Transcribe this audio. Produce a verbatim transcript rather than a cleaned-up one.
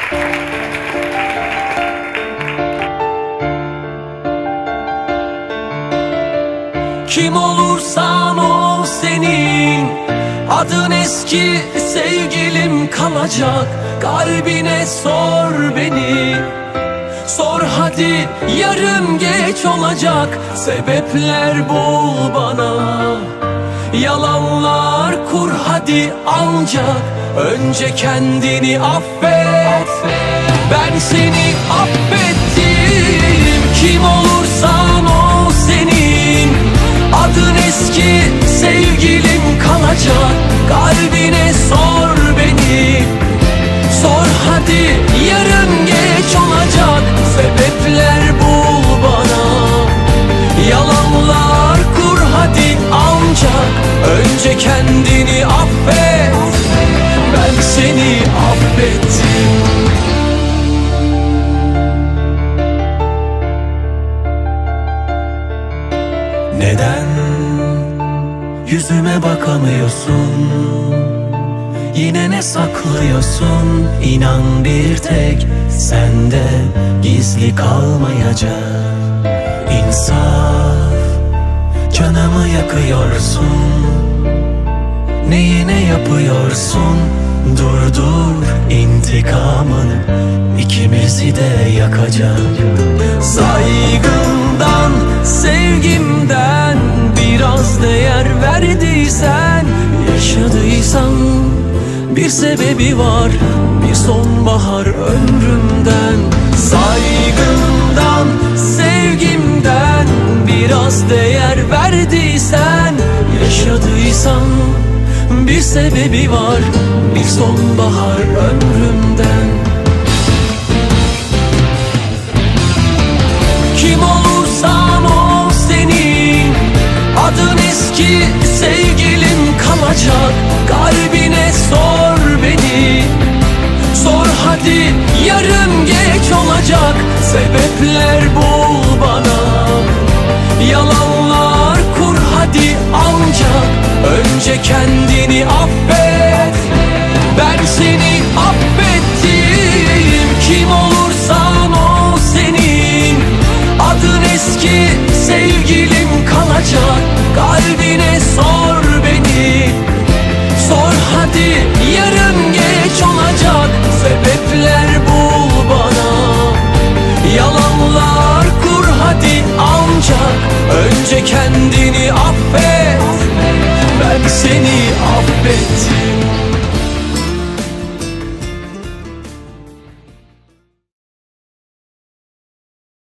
Kim olursan ol senin adın eski sevgilim kalacak. Kalbine sor beni, sor hadi yarın geç olacak. Sebepler bul bana, yalanlar kur hadi ancak önce kendini affet. Ben seni affettim. Kim olursan ol senin adın eski sevgilim kalacak. Kalbine sor beni, sor hadi yarın geç olacak. Sebepler bul bana, yalanlar kur hadi ancak önce kendini affet. Ben seni affettim. Neden yüzüme bakamıyorsun? Yine ne saklıyorsun? İnan bir tek sende gizli kalmayacak. İnsaf, canımı yakıyorsun. Neyine yapıyorsun? Dur dur, intikamın ikimizi de yakacak. Saygımdan, sevgimden biraz değer verdiysen, yaşadıysan bir sebebi var, bir sonbahar ömrümden. Saygımdan, sevgimden biraz değer verdiysen, yaşadıysan bir sebebi var, bir sonbahar ömrümden. Kim olursan ol senin adın eski sevgilim kalacak. Kalbine sor beni, sor hadi yarın geç olacak. Sebepler bul bana, yalanlar kur hadi ancak önce kendini affet. Ben seni affettim. Kim olursan ol senin adın eski sevgilim kalacak. Kalbine sor beni, sor hadi yarın geç olacak. Sebepler bul bana, yalanlar kur hadi ancak önce kendi